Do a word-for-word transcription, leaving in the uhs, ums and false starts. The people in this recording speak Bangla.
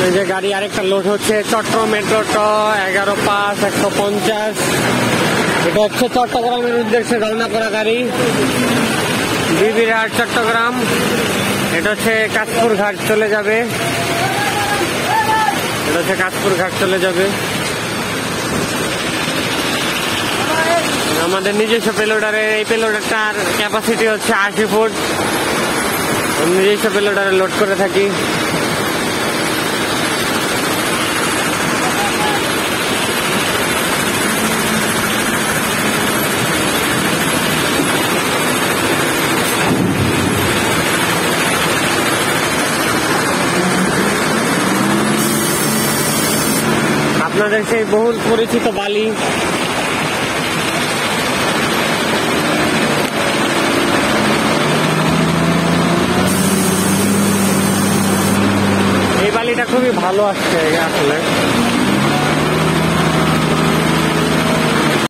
এই যে গাড়ি আরেকটা লোড হচ্ছে চট্টগ্রাম মেট্রো ট এগারো পাঁচ একশো পঞ্চাশ। এটা হচ্ছে চট্টগ্রামের উদ্দেশ্যে রওনা করা গাড়ি, বিবিরহাট চট্টগ্রাম। এটা হচ্ছে কাশপুর ঘাট চলে যাবে, এটা হচ্ছে কাশপুর ঘাট চলে যাবে। আমাদের নিজস্ব পেলোডারের এই পেলোডারটার ক্যাপাসিটি হচ্ছে আশি ফুট। নিজস্ব পেলোডারে লোড করে থাকি। আপনাদের সেই বহুল পরিচিত বালি, এই বালিটা খুবই ভালো আসছে আসলে।